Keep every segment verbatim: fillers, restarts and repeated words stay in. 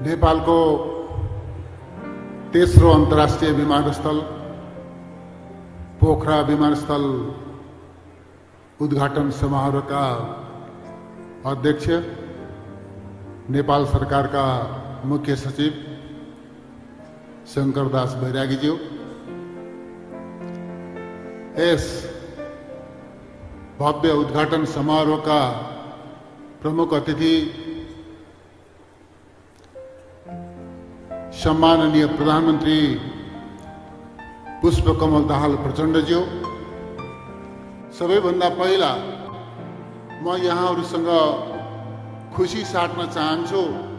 नेपालको तेस्रो अन्तर्राष्ट्रिय विमानस्थल पोखरा विमानस्थल उद्घाटन समारोहका अध्यक्ष, नेपाल सरकारका मुख्य सचिव शंकरदास बैरागीज्यू, यस भव्य उद्घाटन समारोहका प्रमुख अतिथि सम्माननीय प्रधानमन्त्री पुष्पकमल दाहाल प्रचण्डज्यू, सबैभन्दा पहिला म यहाँहरूसँग खुसी साट्न चाहन्छु।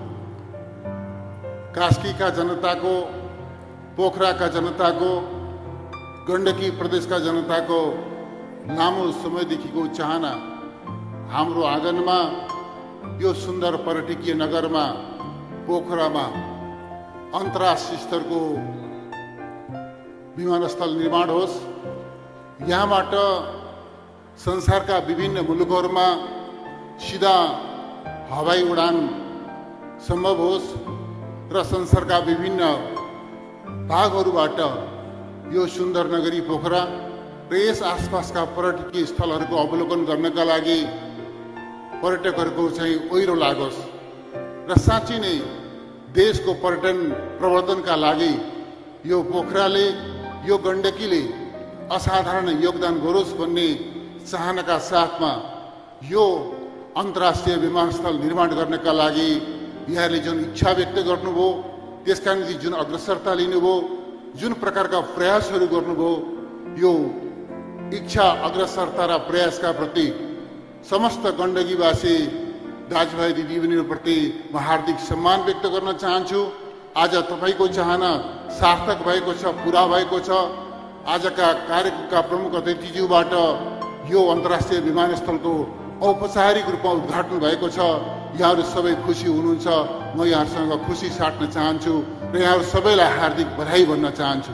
कास्कीका जनताको, पोखराका जनताको, गण्डकी प्रदेशका जनताको लामो समयदेखिको चाहना हाम्रो आँगनमा, यो सुन्दर पर्यटकीय नगरमा पोखरामा अन्तर्राष्ट्रिय स्तरको विमानस्थल निर्माण होस्। यहाँबाट संसारका विभिन्न मुलुकहरूमा सीधा हवाई उडान सम्भव होस् र संसारका विभिन्न भागहरूबाट यो सुन्दर नगरी पोखरा र यस आसपासका पर्यटकीय स्थलहरूको अवलोकन गर्नका लागि पर्यटकहरूको चाहिँ ओइरो लागोस् र साँच्चै नै देशको पर्यटन प्रवर्धनका लागि यो पोखराले, यो गण्डकीले असाधारण योगदान गरोस् भन्ने चाहनाका साथमा यो अन्तर्राष्ट्रिय विमानस्थल निर्माण गर्नका लागि यहाँले जुन इच्छा व्यक्त गर्नुभयो, त्यसका निम्ति जुन अग्रसरता लिनुभयो, जुन प्रकारका प्रयासहरू गर्नुभयो, यो इच्छा, अग्रसरता र प्रयासका प्रति समस्त गण्डकीवासी दाजुभाइ दिदीबहिनीहरूप्रति म हार्दिक सम्मान व्यक्त गर्न चाहन्छु। आज तपाईँको चाहना सार्थक भएको छ, पुरा भएको छ। आजका कार्यक्रमका प्रमुख अतिथिज्यूबाट यो अन्तर्राष्ट्रिय विमानस्थलको औपचारिक रूपमा उद्घाटन भएको छ। यहाँहरू सबै खुसी हुनुहुन्छ। म यहाँहरूसँग खुसी साट्न चाहन्छु र यहाँहरू सबैलाई हार्दिक बधाई भन्न चाहन्छु।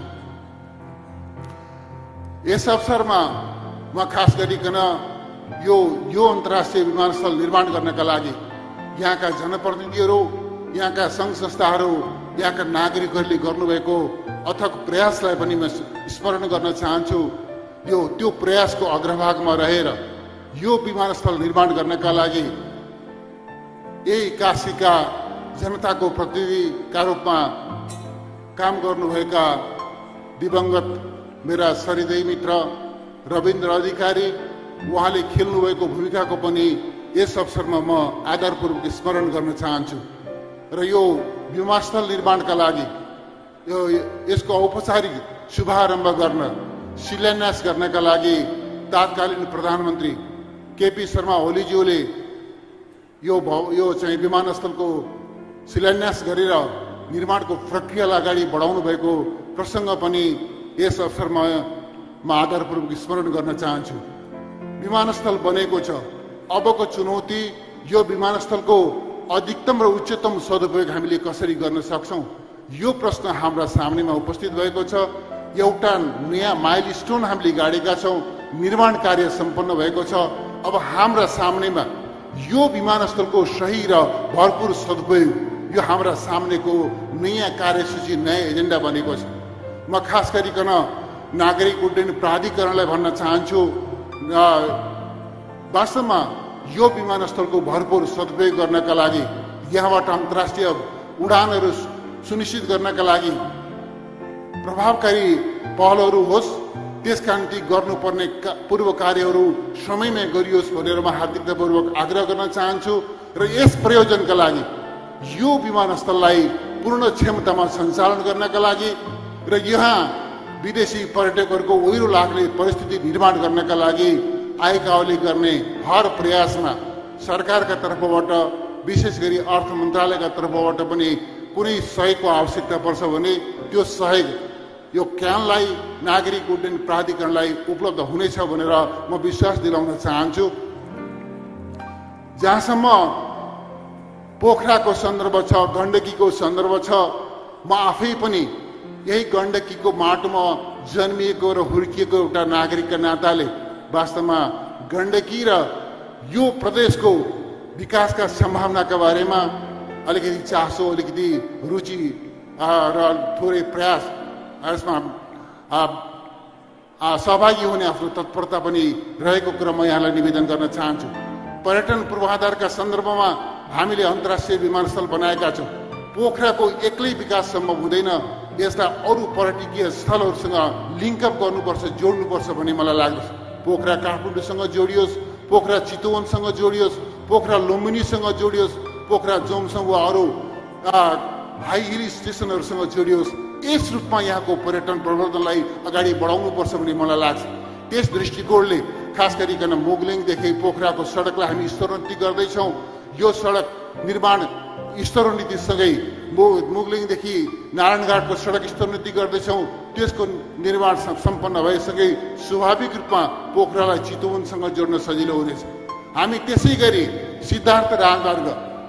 यस अवसरमा म खास गरिकन यो यो अन्तर्राष्ट्रिय विमानस्थल निर्माण गर्नका लागि यहाँका जनप्रतिनिधिहरू, यहाँका सङ्घ संस्थाहरू, यहाँका नागरिकहरूले गर्नुभएको अथक प्रयासलाई पनि म स्मरण गर्न चाहन्छु। यो त्यो प्रयासको अग्रभागमा रहेर यो विमानस्थल निर्माण गर्नका लागि यही काशीका जनताको प्रतिनिधिका रूपमा काम गर्नुभएका दिवंगत मेरा सहृदय मित्र रविन्द्र अधिकारी, उहाँले खेल्नुभएको भूमिकाको पनि यस अवसरमा म आदरपूर्वक स्मरण गर्न चाहन्छु। र यो विमानस्थल निर्माणका लागि यो यसको औपचारिक शुभारम्भ गर्न, शिलान्यास गर्नका लागि तत्कालीन प्रधानमन्त्री केपी शर्मा ओलीज्यूले यो यो चाहिँ विमानस्थलको शिलान्यास गरेर निर्माणको प्रक्रियालाई अगाडि बढाउनु भएको प्रसङ्ग पनि यस अवसरमा म आदरपूर्वक स्मरण गर्न चाहन्छु। विमानस्थल बनेको छ। अबको चुनौती यो विमानस्थलको अधिकतम र उच्चतम सदुपयोग हामीले कसरी गर्न सक्छौँ, यो प्रश्न हाम्रा सामनेमा उपस्थित भएको छ। एउटा नयाँ माइलस्टोन हामीले गाडेका छौँ, निर्माण कार्य सम्पन्न भएको छ। अब हाम्रा सामनेमा यो विमानस्थलको सही र भरपूर सदुपयोग, यो हाम्रा सामनेको नयाँ कार्यसूची, नयाँ एजेन्डा बनेको छ। म खास गरिकन नागरिक उड्डयन प्राधिकरणलाई भन्न चाहन्छु, वास्तवमा यो विमानस्थलको भरपूर सदुपयोग गर्नका लागि, यहाँबाट अन्तर्राष्ट्रिय उडानहरू सुनिश्चित गर्नका लागि प्रभावकारी पहलहरू होस्, त्यसका निम्ति गर्नुपर्ने पूर्व कार्यहरू समयमै गरियोस् भनेर म हार्दिकतापूर्वक आग्रह गर्न चाहन्छु। र यस प्रयोजनका लागि यो विमानस्थललाई पूर्ण क्षमतामा सञ्चालन गर्नका लागि र यहाँ विदेशी पर्यटकहरूको ओइरो लाग्ने परिस्थिति निर्माण गर्नका लागि आइकाओले गर्ने हर प्रयासमा सरकारका तर्फबाट, विशेष गरी अर्थ मन्त्रालयका तर्फबाट पनि कुनै सहयोगको आवश्यकता पर्छ भने त्यो सहयोग यो क्यानलाई, नागरिक उड्डयन प्राधिकरणलाई उपलब्ध हुनेछ भनेर म विश्वास दिलाउन चाहन्छु। जहाँसम्म पोखराको सन्दर्भ छ, गण्डकीको सन्दर्भ छ, म आफै पनि यही गण्डकीको माटोमा जन्मिएको र हुर्किएको एउटा नागरिकका नाताले वास्तवमा गण्डकी र यो प्रदेशको विकासका सम्भावनाका बारेमा अलिकति चासो अलिकति रुचि र थोरै प्रयास यसमा सहभागी हुने आफ्नो तत्परता पनि रहेको कुरा म यहाँलाई निवेदन गर्न चाहन्छु। पर्यटन पूर्वाधारका सन्दर्भमा हामीले अन्तर्राष्ट्रिय विमानस्थल बनाएका छौँ। पोखराको एक्लै विकास सम्भव हुँदैन, यसलाई अरू पर्यटकीय स्थलहरूसँग लिङ्कअप गर्नुपर्छ, जोड्नुपर्छ भन्ने मलाई लाग्दछ। पोखरा काठमाडौँसँग जोडियोस्, पोखरा चितवनसँग जोडियोस्, पोखरा लुम्बिनीसँग जोडियोस्, पोखरा जोमसँग वा अरू हाई हिल स्टेसनहरूसँग जोडियोस्। यस रूपमा यहाँको पर्यटन प्रवर्धनलाई अगाडि बढाउनुपर्छ भन्ने मलाई लाग्छ। त्यस दृष्टिकोणले खास गरिकन मुगलिङदेखि पोखराको सडकलाई हामी स्तरोन्नति गर्दैछौँ। यो सडक निर्माण स्तरोन्नतिसँगै मुगलिङदेखि नारायणघाटको सडक स्तरोन्नति गर्दैछौँ। त्यसको निर्माण सम्पन्न भएसँगै स्वाभाविक रूपमा पोखरालाई चितवनसँग जोड्न सजिलो हुनेछ। हामी त्यसै गरी सिद्धार्थ राजमार्ग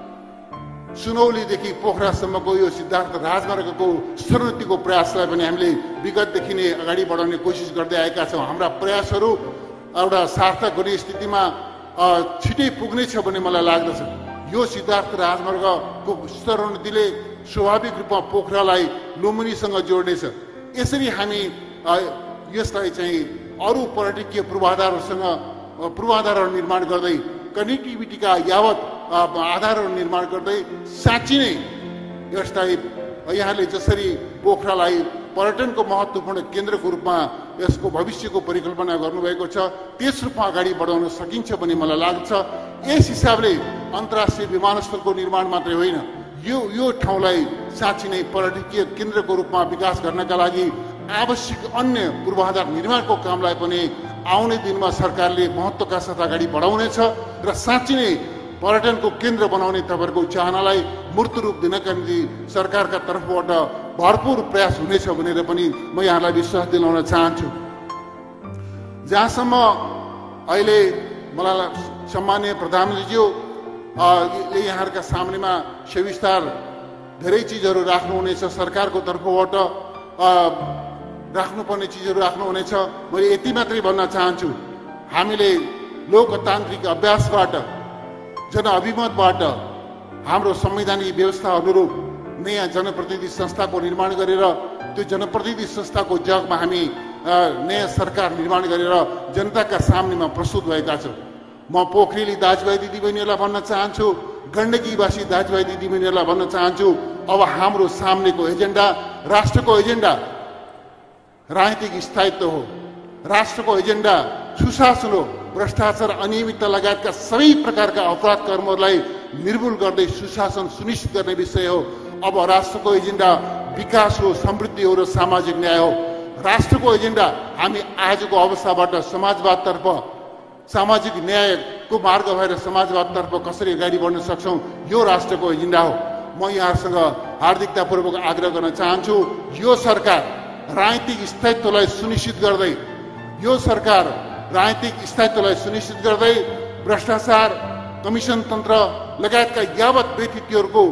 सुनौलीदेखि पोखरासम्मको यो सिद्धार्थ राजमार्गको स्तरोन्नतिको प्रयासलाई पनि हामीले विगतदेखि नै अगाडि बढाउने कोसिस गर्दै आएका छौँ। हाम्रा प्रयासहरू एउटा सार्थक हुने स्थितिमा छिटै पुग्नेछ भन्ने मलाई लाग्दछ। यो सिद्धार्थ राजमार्गको स्तरोन्नतिले स्वाभाविक रूपमा पोखरालाई लुम्बिनीसँग जोड्नेछ। यसरी हामी यसलाई चाहिँ अरू पर्यटकीय पूर्वाधारहरूसँग पूर्वाधारहरू निर्माण गर्दै कनेक्टिभिटीका यावत आधारहरू निर्माण गर्दै साँच्ची नै यसलाई यहाँले जसरी पोखरालाई पर्यटनको महत्त्वपूर्ण केन्द्रको रूपमा यसको भविष्यको परिकल्पना गर्नुभएको छ त्यस रूपमा अगाडि बढाउन सकिन्छ भन्ने मलाई लाग्छ। यस हिसाबले अन्तर्राष्ट्रिय विमानस्थलको निर्माण मात्रै होइन, यो यो ठाउँलाई साँच्ची नै पर्यटकीय केन्द्रको रूपमा विकास गर्नका लागि आवश्यक अन्य पूर्वाधार निर्माणको कामलाई पनि आउने दिनमा सरकारले महत्त्वका साथ अगाडि बढाउनेछ र साँच्ची नै पर्यटनको केन्द्र बनाउने तपाईँहरूको चाहनालाई मूर्त रूप दिनका निम्ति सरकारका तर्फबाट भरपूर प्रयास हुनेछ भनेर पनि म यहाँलाई विश्वास दिलाउन चाहन्छु। जहाँसम्म अहिले मलाई सम्माननीय प्रधानमन्त्रीज्यूले यहाँहरूका सामनेमा सविस्तार धेरै चिजहरू राख्नुहुनेछ, सरकारको तर्फबाट राख्नुपर्ने चिजहरू राख्नुहुनेछ। मैले यति मात्रै भन्न चाहन्छु, हामीले लोकतान्त्रिक अभ्यासबाट जनअभिमतबाट हाम्रो संवैधानिक व्यवस्था अनुरूप नयाँ जनप्रतिनिधि संस्थाको निर्माण गरेर त्यो जनप्रतिनिधि संस्थाको जगमा हामी नयाँ सरकार निर्माण गरेर जनताका सामनेमा प्रस्तुत भएका छौँ। म पोखरेली दाजुभाइ दिदीबहिनीहरूलाई भन्न चाहन्छु, गण्डकीवासी दाजुभाइ दिदीबहिनीहरूलाई भन्न चाहन्छु, अब हाम्रो सामनेको एजेन्डा राष्ट्रको एजेन्डा राजनीतिक स्थायित्व हो। राष्ट्रको एजेन्डा सुशासन हो। भ्रष्टाचार, अनियमितता लगायतका सबै प्रकारका अपराध कर्महरूलाई निर्मूल गर्दै सुशासन सुनिश्चित गर्ने विषय हो। अब राष्ट्रको एजेन्डा विकास हो, समृद्धि हो र सामाजिक न्याय हो। राष्ट्रको एजेन्डा हामी आजको अवस्थाबाट समाजवादतर्फ, सामाजिक न्यायको मार्ग भएर समाजवादतर्फ कसरी अगाडि बढ्न सक्छौँ, यो राष्ट्रको एजेन्डा हो। म यहाँहरूसँग हार्दिकतापूर्वक आग्रह गर्न चाहन्छु, यो सरकार राजनीतिक स्थायित्वलाई सुनिश्चित गर्दै यो सरकार राजनीतिक स्थायित्वलाई सुनिश्चित गर्दै भ्रष्टाचार, कमिसन तन्त्र लगायतका यावत व्यक्तित्वहरूको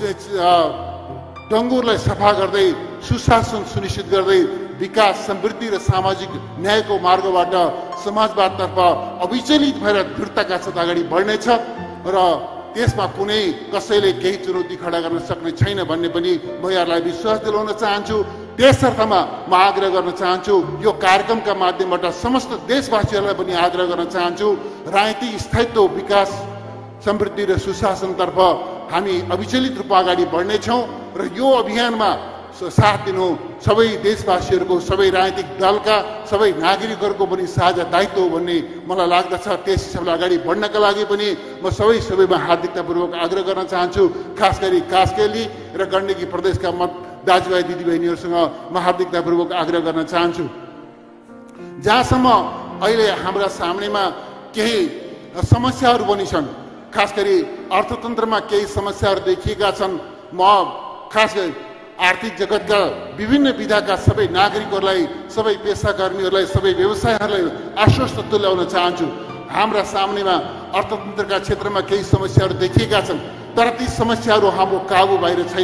डङ्गुरलाई सफा गर्दै सुशासन सुनिश्चित गर्दै विकास, समृद्धि र सामाजिक न्यायको मार्गबाट समाजवादतर्फ अविचलित भएर दृढताका साथ अगाडि बढ्नेछ र त्यसमा कुनै कसैले केही चुनौती खडा गर्न सक्ने छैन भन्ने पनि म यहाँलाई विश्वास दिलाउन चाहन्छु। त्यसर्थमा म आग्रह गर्न चाहन्छु, यो कार्यक्रमका माध्यमबाट समस्त देशवासीहरूलाई पनि आग्रह गर्न चाहन्छु, राजनीतिक स्थायित्व, विकास, समृद्धि र सुशासनतर्फ हामी अविचलित रूपमा अगाडि बढ्नेछौँ र यो अभियानमा साथ दिनु सबै देशवासीहरूको, सबै राजनीतिक दलका, सबै नागरिकहरूको पनि साझा दायित्व हो भन्ने मलाई लाग्दछ। त्यस हिसाबले अगाडि बढ्नका लागि पनि म सबै सबैमा हार्दिकतापूर्वक आग्रह गर्न चाहन्छु। खास गरी कास्केली र गण्डकी प्रदेशका मत दाजुभाइ दिदीबहिनीहरूसँग म हार्दिकतापूर्वक आग्रह गर्न चाहन्छु। जहाँसम्म अहिले हाम्रा सामनेमा केही समस्याहरू पनि छन्, खास गरी अर्थतन्त्रमा केही समस्याहरू देखिएका छन्। म खास गरी आर्थिक जगतका विभिन्न विधाका सबै नागरिकहरूलाई, सबै पेसाकर्मीहरूलाई, सबै व्यवसायहरूलाई आश्वस्त तुल्याउन चाहन्छु। हाम्रा सामनेमा अर्थतन्त्रका क्षेत्रमा केही समस्याहरू देखिएका छन्, तर ती समस्याहरू हाम्रो काबु बाहिर छैनन्।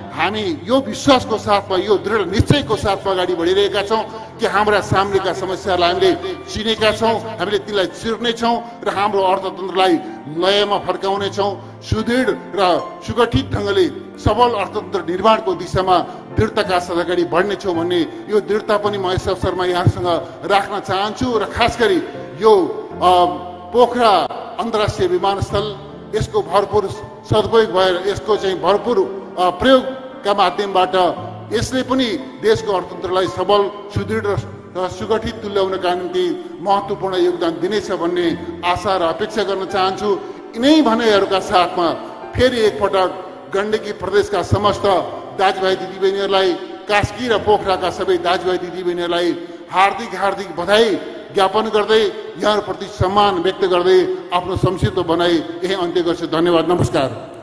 हामी यो विश्वासको साथमा यो दृढ निश्चयको साथमा अगाडि बढिरहेका छौँ कि हाम्रा सामनेका समस्याहरूलाई हामीले चिनेका छौँ, हामीले तिनलाई चिर्नेछौँ र हाम्रो अर्थतन्त्रलाई लयमा फर्काउनेछौँ। सुदृढ र सुगठित ढङ्गले सबल अर्थतन्त्र निर्माणको दिशामा दृढताका साथ अगाडि बढ्नेछौँ भन्ने यो दृढता पनि म यस अवसरमा यहाँसँग राख्न चाहन्छु। र खास गरी यो पोखरा अन्तर्राष्ट्रिय विमानस्थल यसको भरपुर सदुपयोग भएर यसको चाहिँ भरपुर प्रयोगका माध्यमबाट यसले पनि देशको अर्थतन्त्रलाई सबल सुदृढ र सुगठित तुल्याउनका निम्ति महत्त्वपूर्ण योगदान दिनेछ भन्ने आशा र अपेक्षा गर्न चाहन्छु। यिनै भनाइहरूका साथमा फेरि एकपटक गण्डकी प्रदेशका समस्त दाजुभाइ दिदीबहिनीहरूलाई, कास्की र पोखराका सबै दाजुभाइ दिदीबहिनीहरूलाई हार्दिक हार्दिक बधाई ज्ञापन गर्दै यहाँहरूप्रति सम्मान व्यक्त गर्दै आफ्नो संक्षिप्त बनाई यही अन्त्य गर्छु। धन्यवाद, नमस्कार।